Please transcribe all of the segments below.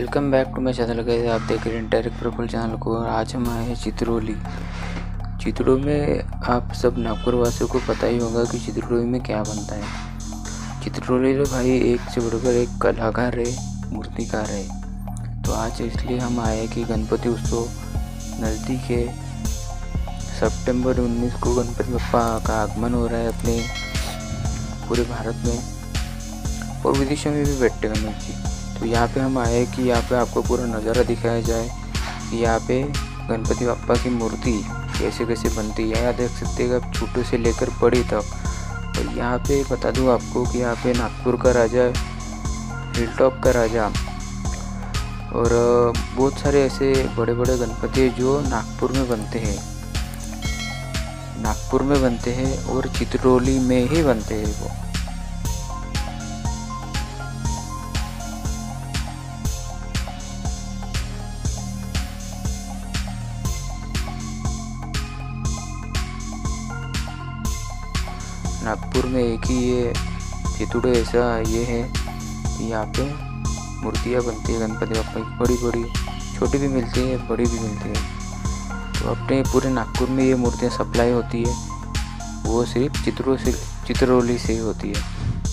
Welcome back to my channel guys. आप देख रहे हैं डायरेक्ट प्रफुल चैनल को। आज हम आए हैं चित्रोली। चित्रोली में आप सब नागपुर वासियों को पता ही होगा कि चित्रोली में क्या बनता है। चित्रोली में भाई एक से बढ़कर एक कलाकार है, मूर्तिकार है। तो आज इसलिए हम आए कि गणपति उत्सव नज़दीक है। सितंबर 19 को गणपति बप्पा का आगमन हो रहा है अपने पूरे भारत में और विदेशों में भी बैठते गणेश जी। तो यहाँ पे हम आए कि यहाँ पे आपको पूरा नज़ारा दिखाया जाए कि यहाँ पे गणपति बप्पा की मूर्ति कैसे कैसे बनती है। यहाँ देख सकते हैं आप छोटे से लेकर बड़ी तक। और यहाँ पे बता दूँ आपको कि यहाँ पे नागपुर का राजा, हिल टॉप का राजा और बहुत सारे ऐसे बड़े बड़े गणपति जो नागपुर में बनते हैं और चित्रोली में ही बनते हैं वो। नागपुर में एक ही ये चितुड़े ऐसा ये है कि यहाँ पे मूर्तियाँ बनती है गणपति बप्पा की, बड़ी बड़ी, छोटी भी मिलती है, बड़ी भी मिलती है। तो अपने पूरे नागपुर में ये मूर्तियाँ सप्लाई होती है, वो सिर्फ चित्रोली से ही होती है।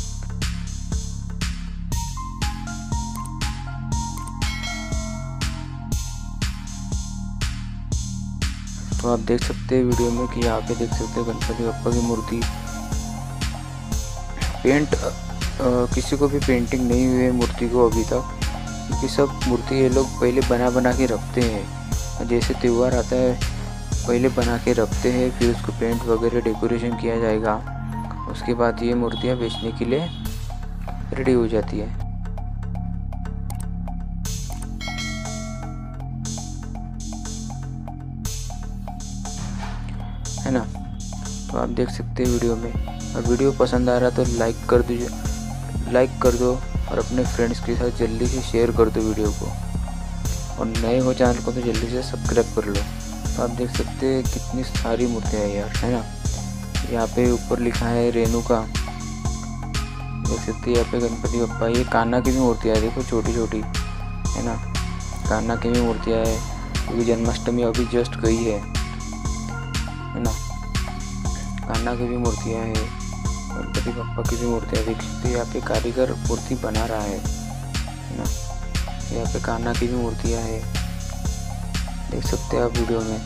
तो आप देख सकते हैं वीडियो में कि यहाँ पे देख सकते हैं गणपति बप्पा की मूर्ति पेंट किसी को भी पेंटिंग नहीं हुई है मूर्ति को अभी तक, क्योंकि सब मूर्ति ये लोग पहले बना के रखते हैं। जैसे त्यौहार आता है पहले बना के रखते हैं, फिर उसको पेंट वगैरह डेकोरेशन किया जाएगा। उसके बाद ये मूर्तियाँ बेचने के लिए रेडी हो जाती है ना। तो आप देख सकते हैं वीडियो में। और वीडियो पसंद आ रहा तो लाइक कर दो और अपने फ्रेंड्स के साथ जल्दी से शेयर कर दो वीडियो को। और नए हो चैनल को तो जल्दी से सब्सक्राइब कर लो। तो आप देख सकते हैं कितनी सारी मूर्तियाँ हैं यार, है ना। यहाँ पे ऊपर लिखा है रेणुका, देख सकते हैं यहाँ पे गणपति बप्पा। ये कान्हा की भी मूर्तियाँ है, देखो छोटी छोटी, है ना। कान्हा की भी मूर्तियाँ है क्योंकि जन्माष्टमी अभी जस्ट गई है ना। कान्हा की भी मूर्तियाँ हैं, गणपति बप्पा की भी मूर्तियाँ देख सकते हैं। यहाँ पे कारीगर मूर्ति बना रहा है ना। यहाँ पे कान्हा की भी मूर्तियाँ हैं, देख सकते हैं आप वीडियो में।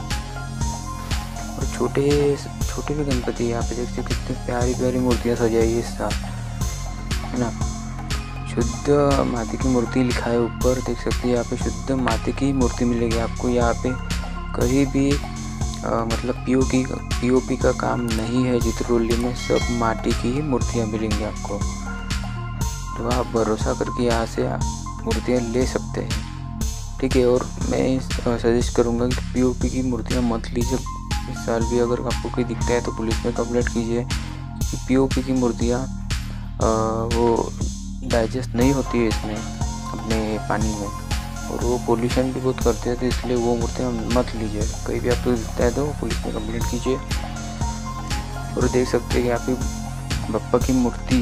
और छोटे भी गणपति यहाँ पे देख सकते कितनी प्यारी प्यारी मूर्तियाँ सजाई है इस साल, है ना। शुद्ध माटी की मूर्ति लिखा है ऊपर, देख सकते हैं यहाँ पे शुद्ध माटी की मूर्ति मिलेगी आपको। यहाँ पे कहीं भी मतलब पीओपी का काम नहीं है चित्रोली में, सब माटी की ही मूर्तियाँ मिलेंगी आपको। तो आप भरोसा करके यहाँ से मूर्तियाँ ले सकते हैं, ठीक है। और मैं सजेस्ट करूँगा कि पीओपी की मूर्तियाँ मत लीजिए इस साल भी। अगर आपको कोई दिखता है तो पुलिस में कंप्लेंट कीजिए, क्योंकि पीओपी की मूर्तियाँ वो डाइजेस्ट नहीं होती है इसमें अपने पानी में, और वो पोल्यूशन भी बहुत करते हैं। तो इसलिए वो मूर्तियाँ मत लीजिए। कहीं भी आपको दिखता है तो पुलिस में कंप्लेंट कीजिए। और देख सकते हैं यहाँ पे बप्पा की मूर्ति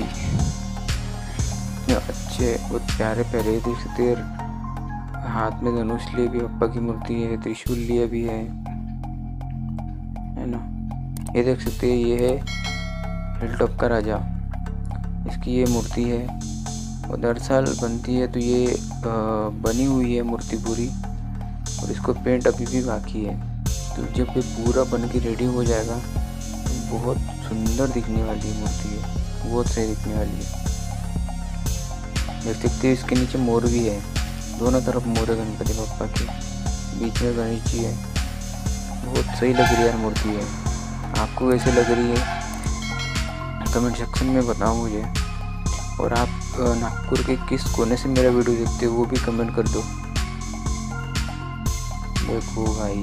अच्छे बहुत प्यारे प्यारे देख सकते हैं। हाथ में धनुष लिए भी बप्पा की मूर्ति है, त्रिशूल लिए भी है ना। ये देख सकते हैं ये है हिल टॉप का राजा, इसकी ये मूर्ति है। और हर साल बनती है, तो ये बनी हुई है मूर्ति पूरी, और इसको पेंट अभी भी बाकी है। तो जब ये पूरा बन के रेडी हो जाएगा तो बहुत सुंदर दिखने वाली है मूर्ति है, बहुत सही दिखने वाली है। देख सकते हैं इसके नीचे मोर भी है, दोनों तरफ मोर है गणपति बप्पा के, बीच में गणेश जी है। बहुत सही लग रही है मूर्ति है। आपको कैसे लग रही है कमेंट सेक्शन में बताओ मुझे। और आप नागपुर के किस कोने से मेरा वीडियो देखते हो वो भी कमेंट कर दो। देखो भाई,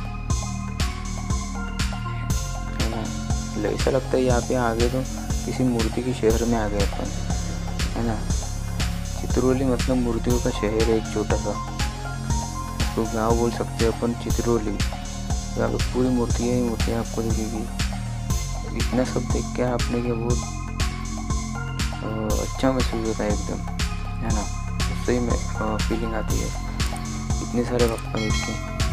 है ना, ऐसा लगता है यहाँ पे आगे तो किसी मूर्ति के शहर में आ गए अपन, है ना। चित्रोली मतलब मूर्तियों का शहर है एक छोटा सा, तो गाँव बोल सकते हैं अपन चित्रोली। यहाँ पे पूरी मूर्तियाँ आपको दिखेगी। इतना सब देख के आपने क्या बहुत अच्छा महसूस होता है एकदम, है ना। दोस्तों ही फीलिंग आती है इतने सारे भगवान इसके।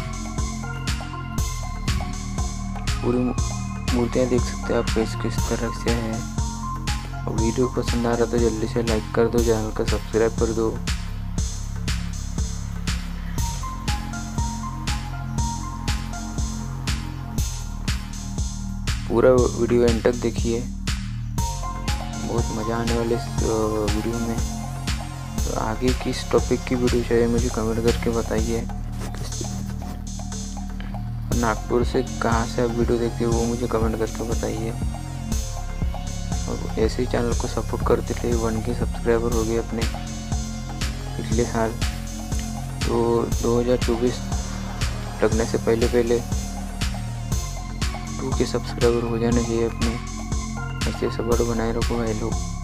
पूरी मूर्तियाँ देख सकते हैं आप किस तरह से हैं। और वीडियो पसंद आ रहा तो जल्दी से लाइक कर दो, चैनल को सब्सक्राइब कर दो। पूरा वीडियो एंड तक देखिए, बहुत मज़ा आने वाले इस वीडियो में। तो आगे किस टॉपिक की वीडियो चाहिए मुझे कमेंट करके बताइए। नागपुर से कहाँ से आप वीडियो देखते हो वो मुझे कमेंट करके बताइए। और ऐसे ही चैनल को सपोर्ट करते रहिए। 1K सब्सक्राइबर हो गए अपने पिछले साल। तो 2024 लगने से पहले 2K सब्सक्राइबर हो जाने चाहिए अपने। ऐसे सपोर्ट बनाए रखो भाई लोग।